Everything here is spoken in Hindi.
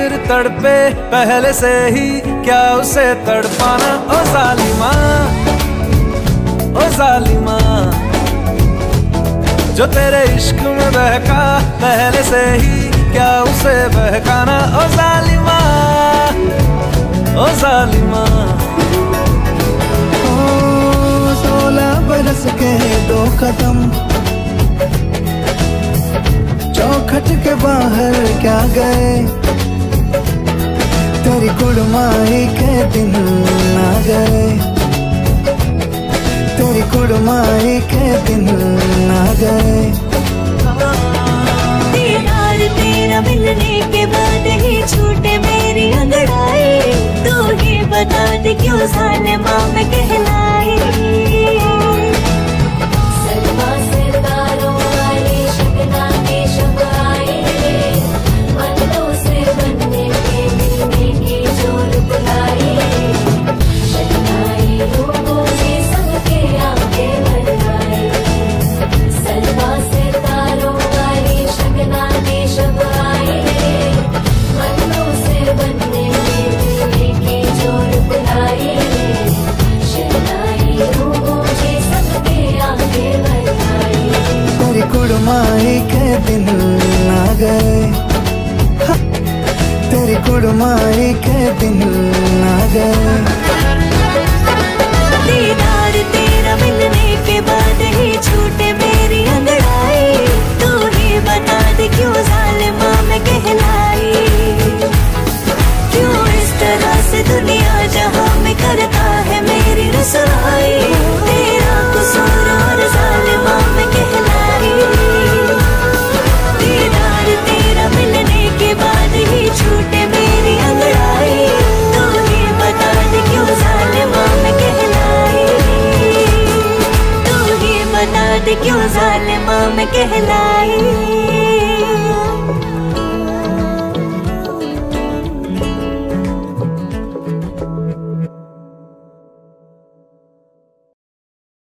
फिर तड़पे पहले से ही, क्या उसे तड़पाना। ओ जालिमा, ओ जालिमा, जो तेरे इश्क में बहका पहले से ही, क्या उसे बहकाना। ओ जालिमा, ओ जालिमा। 16 बरस के 2 कदम चौखट के बाहर क्या गए, तेरी कुड़माई के दिन आ गए, तेरी कुड़माई के दिन आ गए। दीदार तेरा मिलने के बाद ही छूटे मेरी अंगड़ाई, तू ही बता दे क्यों जालिमा मैं कहलाई। सलमा सितारों वाली शगना की शब आई, बंदों से बनने के मिलने की जोर बुलाई। शगनाई लोगों के संग के आगे बढ़ाई, सलमा सितारों वाली शगना की शब आई, बंदों से बनने के मिलने की जोर बुलाई। शगनाई लोगों के संग के आगे बढ़ाई। तेरी कुड़माई के दिन आ गए, तेरी कुड़माई के दिन आ गए। दीदार तेरा मिलने के बाद ही छूटे मेरी अंगड़ाई, तू ही बता दे क्यों जालिमा मैं कहलाई। क्यों इस तरह से दुनिया जहां में करता है मेरी रसवाई, तेरा कसूर और जालिमा मैं कहलाई। दीदार तेरा मिलने के बाद ही छूटे मेरी अंगड़ाई, तू ही बता दे क्यों जालिमा मैं कहलाई। तू ही बता दे क्यों जालिमा मैं कहलाई।